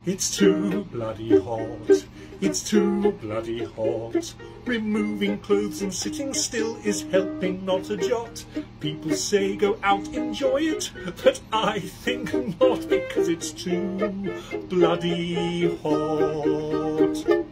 It's too bloody hot, it's too bloody hot. Removing clothes and sitting still is helping not a jot. People say go out, enjoy it, but I think not, because it's too bloody hot.